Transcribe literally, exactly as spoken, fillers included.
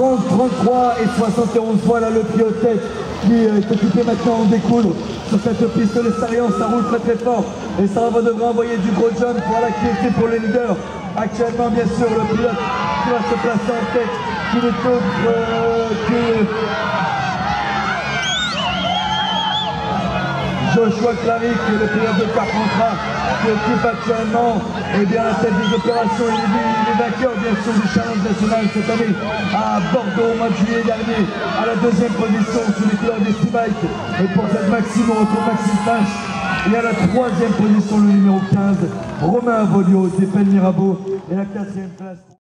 trente, trente-trois et soixante et onze. Voilà le pied-tête qui est occupé maintenant en découdre sur cette piste de Sarian. Ça roule très très fort et ça va devrait envoyer du gros jump. Voilà qui était pour le leader. Actuellement, bien sûr, le pilote qui va se placer en tête, qui n'est autre euh, que Joshua Clary, qui est le pilote de Carpentras, qui occupe actuellement eh bien, la tête des opérations. Il est, il est vainqueur, bien sûr, du Challenge National cette année à Bordeaux au mois de juillet dernier, à la deuxième position sous les couleurs des T-Bike. Et pour cette Maxime, on retrouve Maxime Flash. Et à la troisième position, le numéro quinze, Romain Avolio, Stéphane Mirabeau. Et la quatrième place.